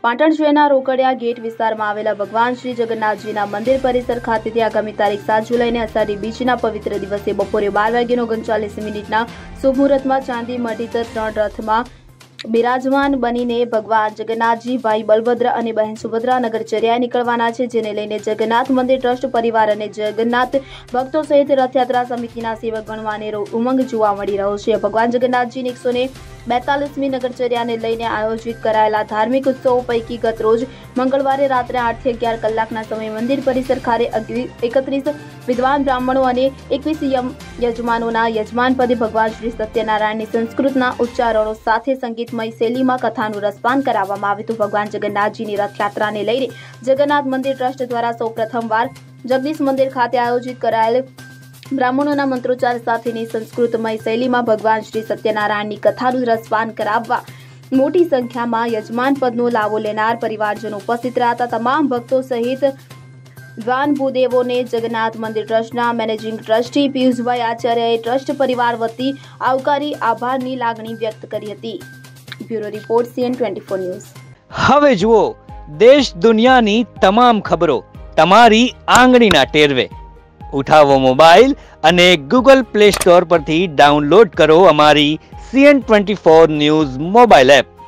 પાટણ શહેરના રોકડિયા ગેટ વિસ્તારમાં આવેલા ભગવાન શ્રી જગન્નાથજીના મંદિર પરિસર ખાતેથી આગામી તારીખ 7 જુલાઈને અષાઢી બીજના પવિત્ર દિવસે બપોરે 12:39 શુભ મુહૂર્તમાં ચાંદી મઢિત 3 રથમાં બિરાજમાન બનીને ભગવાન જગન્નાથજી ભાઈ બલભદ્ર અને બહેન સુભદ્રા નગરચર્યાએ નીકળવાના છે, જેને લઈને જગન્નાથ મંદિર ટ્રસ્ટ પરિવાર અને જગન્નાથ ભક્તો સહિત રથયાત્રા સમિતિના સેવકગણમાં અનેરો ઉમંગ જોવા મળી રહ્યો છે। ભગવાન જગન્નાથજીની 142મી નગરચર્યાને લઈને આયોજિત કરાયેલા ધાર્મિક ઉત્સવો પૈકી ગત રોજ મંગળવારે રાત્રે 8 થી 11 કલાકના સમયે મંદિર પરિસર ખાતે 31 વિદ્વાન બ્રાહ્મણો અને 21 યજમાનોના યજમાન પદે ભગવાન શ્રી સત્યનારાયણની સંસ્કૃતના ઉચ્ચારણો સાથે સંગીતમય શૈલીમાં કથાનું રસપાન કરાવવામાં આવ્યું હતું। ભગવાન જગન્નાથજીની રથયાત્રાને લઈને જગન્નાથ મંદિર ટ્રસ્ટ દ્વારા સૌપ્રથમવાર જગદીશ મંદિર ખાતે આયોજિત કરાયેલ બ્રાહ્મણોના મંત્રોચ્ચાર સાથેની સંસ્કૃતમય શૈલીમાં ભગવાન શ્રી સત્યનારાયણની કથાનું રસપાન કરાવવા મોટી સંખ્યામાં યજમાન પદનો લાભો લેનાર પરિવારજનો ઉપસ્થિત રહ્યા હતા। તમામ ભક્તો સહિત વિદ્વાન ભૂદેવોને જગન્નાથ મંદિર ટ્રસ્ટના મેનેજિંગ ટ્રસ્ટી પિયુષભાઈ આચાર્યએ ટ્રસ્ટ પરિવાર વતી આવકારી આભારની લાગણી વ્યક્ત કરી હતી। Bureau report CN24 news. હવે જુઓ દેશ દુનિયાની તમામ ખબરો તમારી આંગળીના ટેરવે। ઉઠાવો મોબાઈલ અને Google Play Store પરથી ડાઉનલોડ કરો અમારી CN24 ન્યૂઝ મોબાઈલ એપ।